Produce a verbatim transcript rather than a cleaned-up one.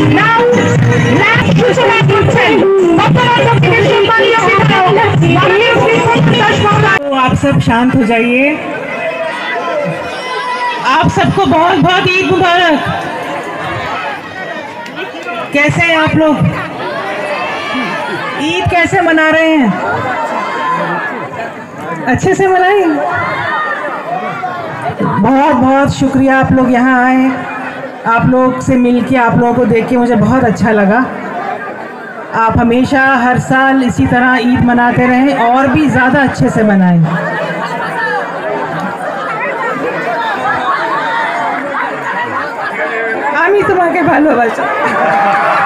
Now, let's celebrate Christian. तो आप सब शांत हो जाइए। आप सबको बहुत बहुत ईद मुबारक। कैसे हैं आप लोग? ईद कैसे मना रहे हैं? अच्छे से मनाएं। बहुत बहुत शुक्रिया आप लोग यहाँ आए। आप लोग से मिलके, आप लोगों को देख के मुझे बहुत अच्छा लगा। आप हमेशा हर साल इसी तरह ईद मनाते रहें और भी ज़्यादा अच्छे से मनाएं। আমি তোমাকে ভালোবাসি।